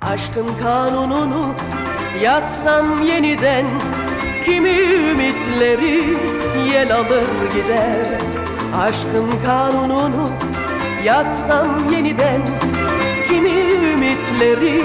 Aşkın kanununu yazsam yeniden, kimi ümitleri yel alır gider. Aşkın kanununu yazsam yeniden, kimi ümitleri